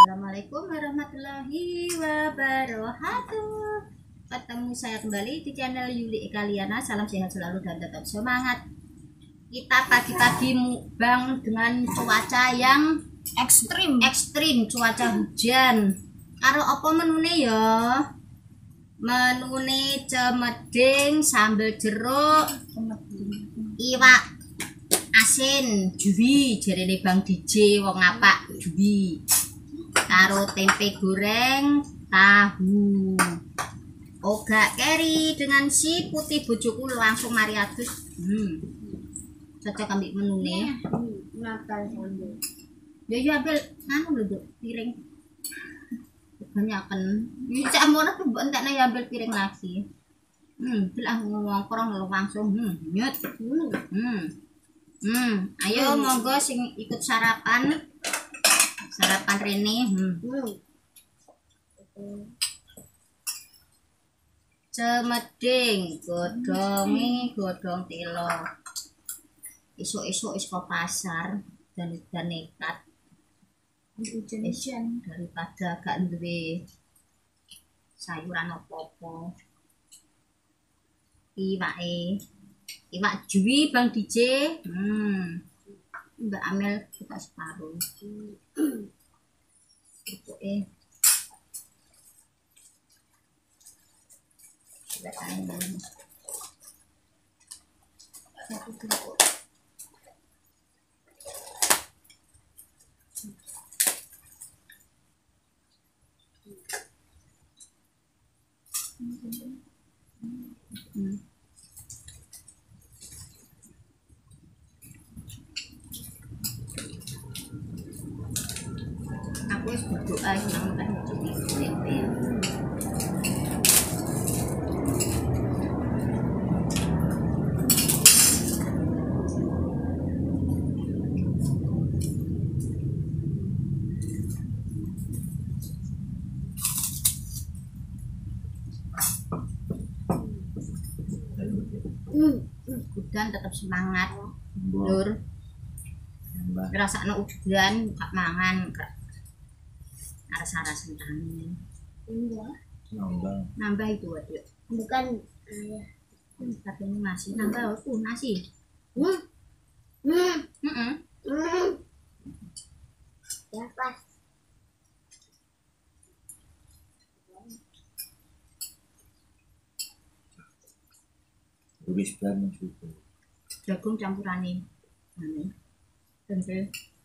Assalamualaikum warahmatullahi wabarakatuh. Ketemu saya kembali di channel Yuli Ekaliana. Salam sehat selalu dan tetap semangat. Kita pagi-pagi mukbang dengan cuaca yang ekstrim, cuaca hujan. Karo apa menune ya? Menune cemeding, sambal jeruk, iwak asin, juwi jarene Bang DJ wong ngapak juwi. Karo tempe goreng, tahu, ogak keri dengan si putih bojoku langsung mari adus. Cocok ambil menu nih. Ya ambil anu lho, piring. Banyakan. Iki cak mono tuh entekne ya ambil piring lagi. Bilang ngomong korong langsung. Nyut. Ayo monggo sing ikut sarapan. Sarapan Rene. Cemeding, godhong telo. Esuk-esuk wis ke pasar dan nekat. Hujan daripada gak duwe sayuran apa-apa. Iwak juwi Bang DJ. Mbak Amel kita separuh. Sudah tanya. Satu kerupuk. Aku harus berdoa yang makan jadi tempe. Udan tetap semangat, Lur. Ngrasakno udan gak mangan, gak rasa-rasa tani. Nambah itu waduh. Bukan katanya masih nambah nasi. Ya pas. Wis banget itu. Jagung campurane. Tempe.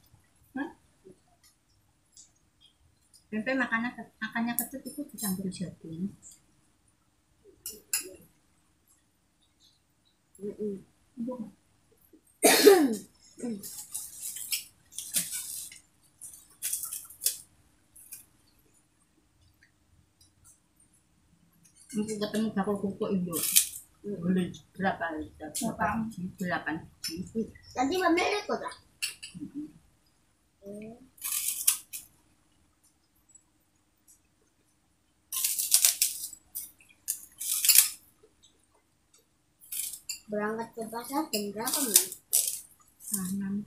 Tempe makannya kecut itu dicampur jagung. Aku ketemu bakul kuku ibu. Boleh berapa? 8 biji. Nanti memilih kok lah. Berangkat ke pasar jam berapa nih? 6.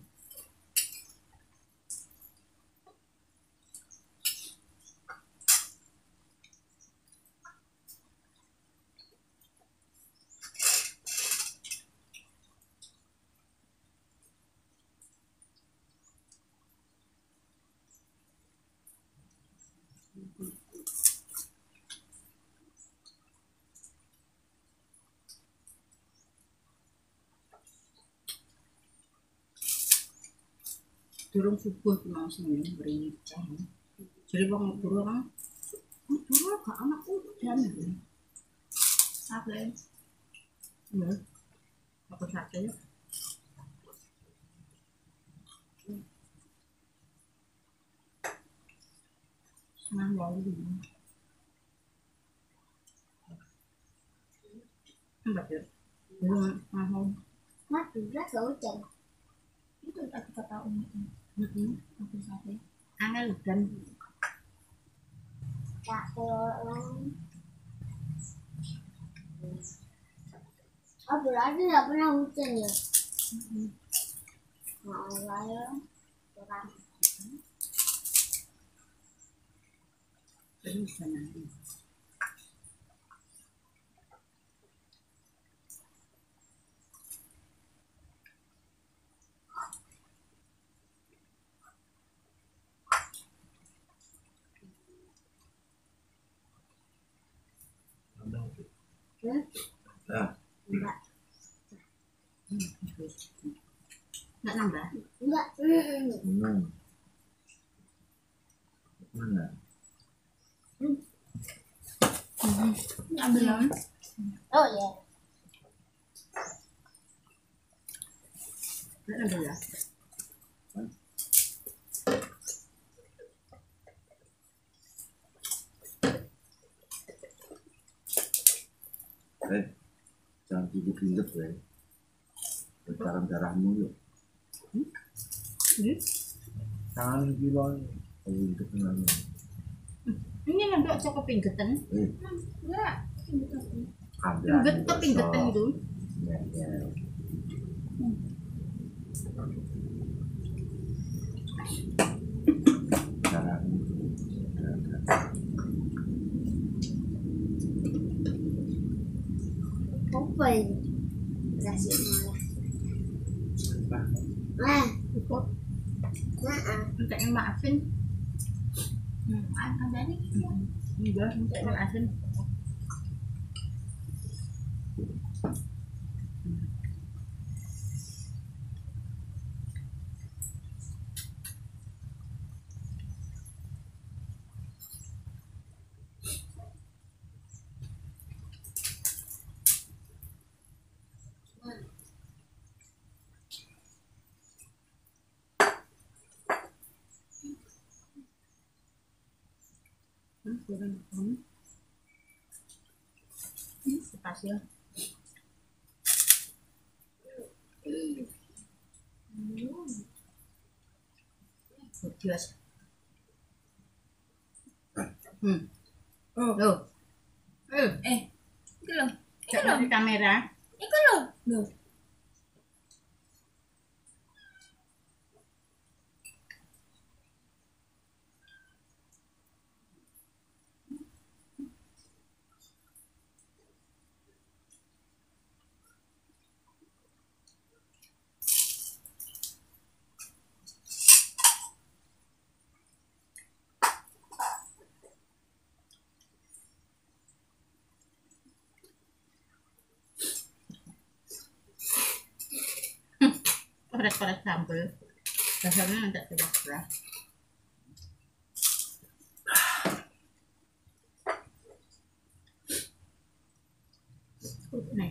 Durung subuh mau sing mricah. Jadi wong buru kan gak ana udan. Sate. Apa sate ya? Senang banget. Enggak ya. Mahal. Mati belas hujan. Itu tak kita tahu ini. Apa sate? Angel dan tak tolong. Oh berarti nggak pernah hujan ya? Malah ya, kurang. Enggak. Enggak nambah? Enggak. Mana? Ambil. Oh ya. Enggak nambah ya? Jangan pinggir-pinggir ya. Darah mulu. Tangan bilang itu kenal. Ini nanduk cukup pinggetan. Ya. Pinggetan itu. Ya, ya. Apa ini? Kasih malah. Ikut. Minta yang maafin. Ada nih. Enggak, minta yang maafin. Spasial. Biasa. Oh, loh. Itu loh. Itu loh di kamera. Itu loh. Loh. Korek-korek sambal. Dasarnya nanti coba. Nih.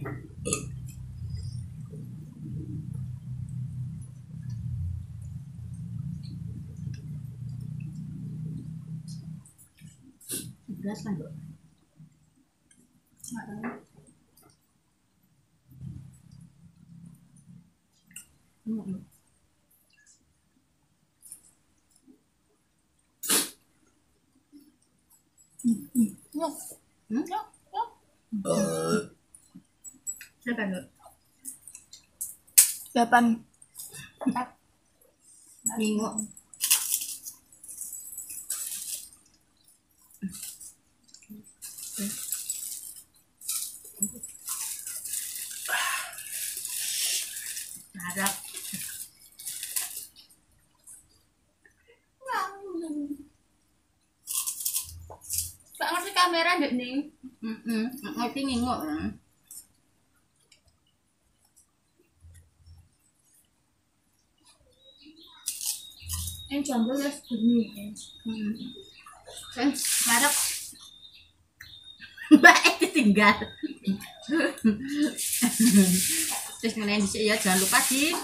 Beras kan, Dok? Enggak tahu. Siapa, Dok? 8 Minggu. Harap. Gak ngerti kamera Dek nih. Ngerti ngingok. Yang jambul ya segini. Harap. Mbak tinggal. Terus mengenai disini ya jangan lupa di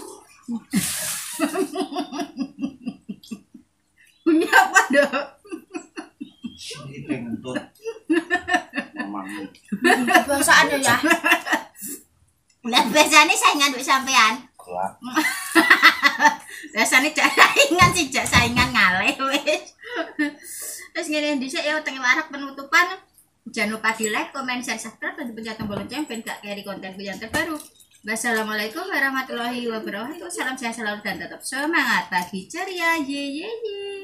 punya apa, Dok? Ini pengen mamamu. Biasaan ya. Lah biasanya saingan mbek sampean. Kelak. Biasanya jak saingan sih, jak saingan ngalih wis. Terus ngene dhisik ya teng warak penutupan. Jangan lupa di like, komen, share, subscribe, dan pencet tombol lonceng biar gak keri kontenku yang terbaru. Wassalamualaikum warahmatullahi wabarakatuh. Salam sehat selalu dan tetap semangat. Pagi ceria. Ye ye ye.